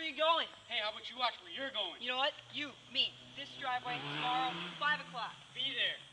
you going? Hey, how about you watch where you're going? You know what? You, me, this driveway, tomorrow, 5 o'clock. Be there.